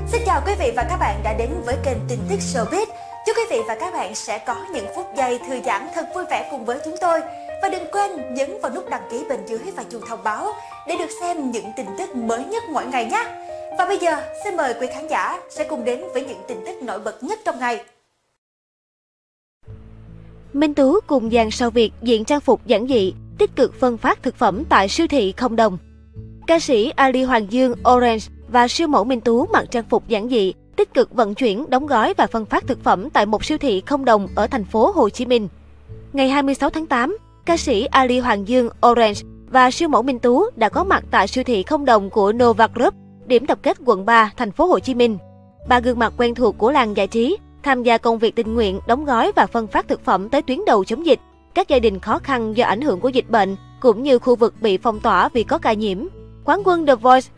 Xin chào quý vị và các bạn đã đến với kênh tin tức Showbiz. Chúc quý vị và các bạn sẽ có những phút giây thư giãn thật vui vẻ cùng với chúng tôi. Và đừng quên nhấn vào nút đăng ký bên dưới và chuông thông báo để được xem những tin tức mới nhất mỗi ngày nhé. Và bây giờ, xin mời quý khán giả sẽ cùng đến với những tin tức nổi bật nhất trong ngày. Minh Tú cùng dàn sao Việt diện trang phục giản dị, tích cực phân phát thực phẩm tại siêu thị không đồng. Ca sĩ Ali Hoàng Dương, Orange và siêu mẫu Minh Tú mặc trang phục giản dị, tích cực vận chuyển, đóng gói và phân phát thực phẩm tại một siêu thị không đồng ở thành phố Hồ Chí Minh. Ngày 26 tháng 8, ca sĩ Ali Hoàng Dương, Orange và siêu mẫu Minh Tú đã có mặt tại siêu thị không đồng của Nova Group, điểm tập kết quận 3, thành phố Hồ Chí Minh. Ba gương mặt quen thuộc của làng giải trí tham gia công việc tình nguyện, đóng gói và phân phát thực phẩm tới tuyến đầu chống dịch, các gia đình khó khăn do ảnh hưởng của dịch bệnh, cũng như khu vực bị phong tỏa vì có ca nhiễm. Quán quân The Voice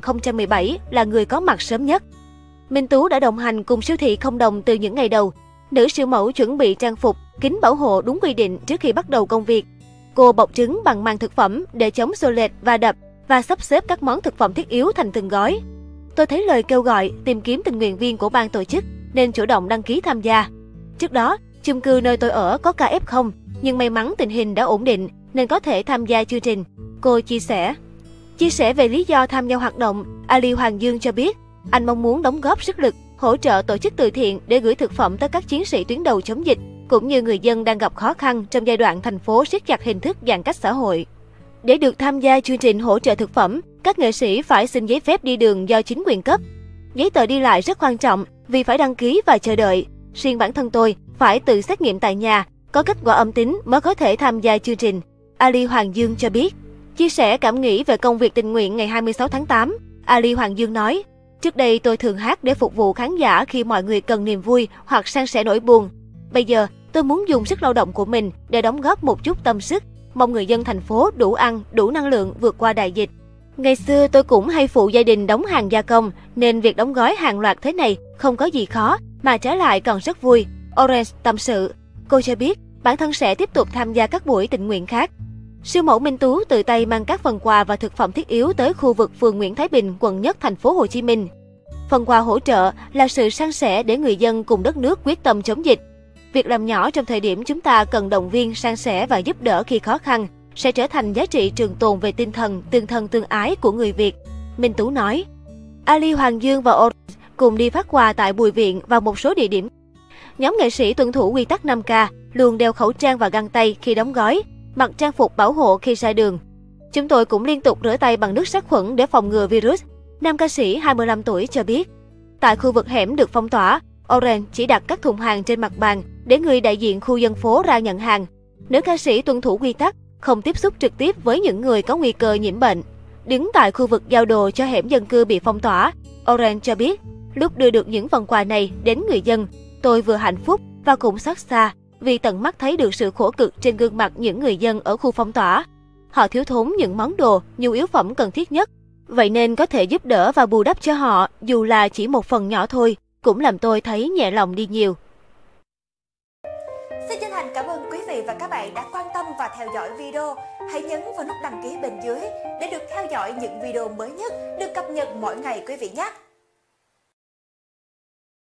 2017 là người có mặt sớm nhất. Minh Tú đã đồng hành cùng siêu thị không đồng từ những ngày đầu. Nữ siêu mẫu chuẩn bị trang phục, kính bảo hộ đúng quy định trước khi bắt đầu công việc. Cô bọc trứng bằng màng thực phẩm để chống xô lệch và đập và sắp xếp các món thực phẩm thiết yếu thành từng gói. Tôi thấy lời kêu gọi tìm kiếm tình nguyện viên của ban tổ chức nên chủ động đăng ký tham gia. Trước đó, chung cư nơi tôi ở có ca F0, nhưng may mắn tình hình đã ổn định nên có thể tham gia chương trình. Cô chia sẻ. Chia sẻ về lý do tham gia hoạt động, Ali Hoàng Dương cho biết, anh mong muốn đóng góp sức lực, hỗ trợ tổ chức từ thiện để gửi thực phẩm tới các chiến sĩ tuyến đầu chống dịch, cũng như người dân đang gặp khó khăn trong giai đoạn thành phố siết chặt hình thức giãn cách xã hội. Để được tham gia chương trình hỗ trợ thực phẩm, các nghệ sĩ phải xin giấy phép đi đường do chính quyền cấp. Giấy tờ đi lại rất quan trọng vì phải đăng ký và chờ đợi. Riêng bản thân tôi phải tự xét nghiệm tại nhà, có kết quả âm tính mới có thể tham gia chương trình. Ali Hoàng Dương cho biết. Chia sẻ cảm nghĩ về công việc tình nguyện ngày 26 tháng 8, Ali Hoàng Dương nói, trước đây tôi thường hát để phục vụ khán giả khi mọi người cần niềm vui hoặc san sẻ nỗi buồn. Bây giờ, tôi muốn dùng sức lao động của mình để đóng góp một chút tâm sức, mong người dân thành phố đủ ăn, đủ năng lượng vượt qua đại dịch. Ngày xưa tôi cũng hay phụ gia đình đóng hàng gia công, nên việc đóng gói hàng loạt thế này không có gì khó, mà trái lại còn rất vui. Orange tâm sự. Cô cho biết, bản thân sẽ tiếp tục tham gia các buổi tình nguyện khác. Siêu mẫu Minh Tú tự tay mang các phần quà và thực phẩm thiết yếu tới khu vực phường Nguyễn Thái Bình, quận Nhất, thành phố Hồ Chí Minh. Phần quà hỗ trợ là sự san sẻ để người dân cùng đất nước quyết tâm chống dịch. Việc làm nhỏ trong thời điểm chúng ta cần động viên, san sẻ và giúp đỡ khi khó khăn sẽ trở thành giá trị trường tồn về tinh thần, tương thân tương ái của người Việt. Minh Tú nói. Ali Hoàng Dương và Orange cùng đi phát quà tại Bùi Viện và một số địa điểm. Nhóm nghệ sĩ tuân thủ quy tắc 5K, luôn đeo khẩu trang và găng tay khi đóng gói, mặc trang phục bảo hộ khi ra đường. Chúng tôi cũng liên tục rửa tay bằng nước sát khuẩn để phòng ngừa virus. Nam ca sĩ 25 tuổi cho biết. Tại khu vực hẻm được phong tỏa, Orange chỉ đặt các thùng hàng trên mặt bàn để người đại diện khu dân phố ra nhận hàng. Nữ ca sĩ tuân thủ quy tắc, không tiếp xúc trực tiếp với những người có nguy cơ nhiễm bệnh. Đứng tại khu vực giao đồ cho hẻm dân cư bị phong tỏa, Orange cho biết, lúc đưa được những phần quà này đến người dân, tôi vừa hạnh phúc và cũng xót xa vì tận mắt thấy được sự khổ cực trên gương mặt những người dân ở khu phong tỏa. Họ thiếu thốn những món đồ, nhu yếu phẩm cần thiết nhất. Vậy nên có thể giúp đỡ và bù đắp cho họ, dù là chỉ một phần nhỏ thôi, cũng làm tôi thấy nhẹ lòng đi nhiều. Xin chân thành cảm ơn quý vị và các bạn đã quan tâm và theo dõi video. Hãy nhấn vào nút đăng ký bên dưới để được theo dõi những video mới nhất, được cập nhật mỗi ngày quý vị nhé.